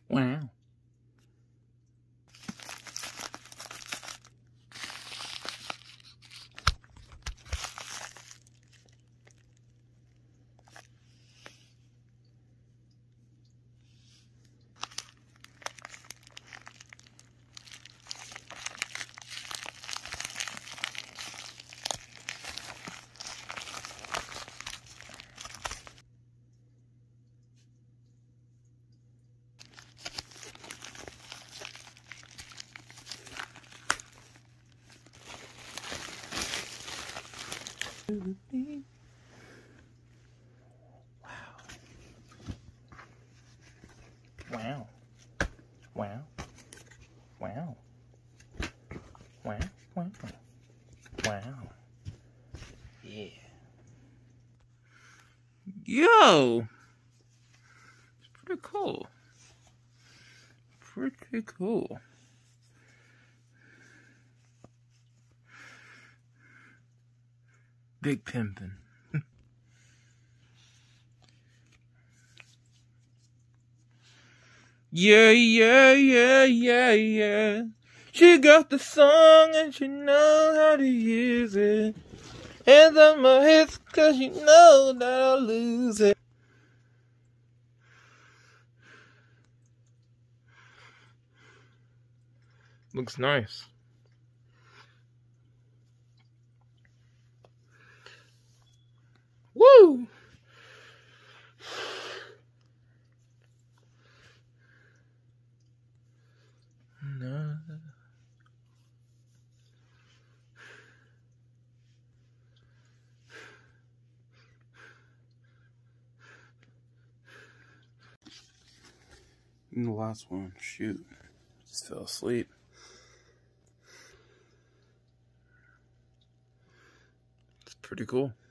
Wow. Wow. Wow. Wow. Wow. Wow. Wow. Yeah. Yo! It's pretty cool. Pretty cool. Big pimpin'. Yeah, yeah, yeah, yeah, yeah. She got the song and she knows how to use it. Hands on my hips cause she knows that I'll lose it. Looks nice. Woo! No. And the last one, shoot, just fell asleep. It's pretty cool.